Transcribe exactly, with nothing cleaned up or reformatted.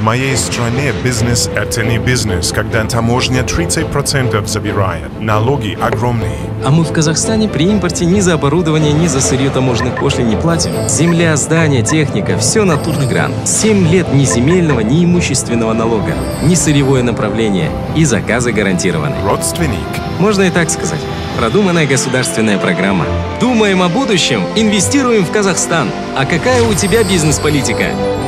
моей стране бизнес – это не бизнес, когда таможня тридцать процентов забирает. Налоги огромные. А мы в Казахстане при импорте ни за оборудование, ни за сырье таможенных пошлин не платим. Земля, здания, техника – все натурный грант. Семь лет ни земельного, ни имущественного налога, ни сырьевое направление. И заказы гарантированы. Родственник. Можно и так сказать. Продуманная государственная программа. Думаем о будущем, инвестируем в Казахстан. А какая у тебя бизнес-политика?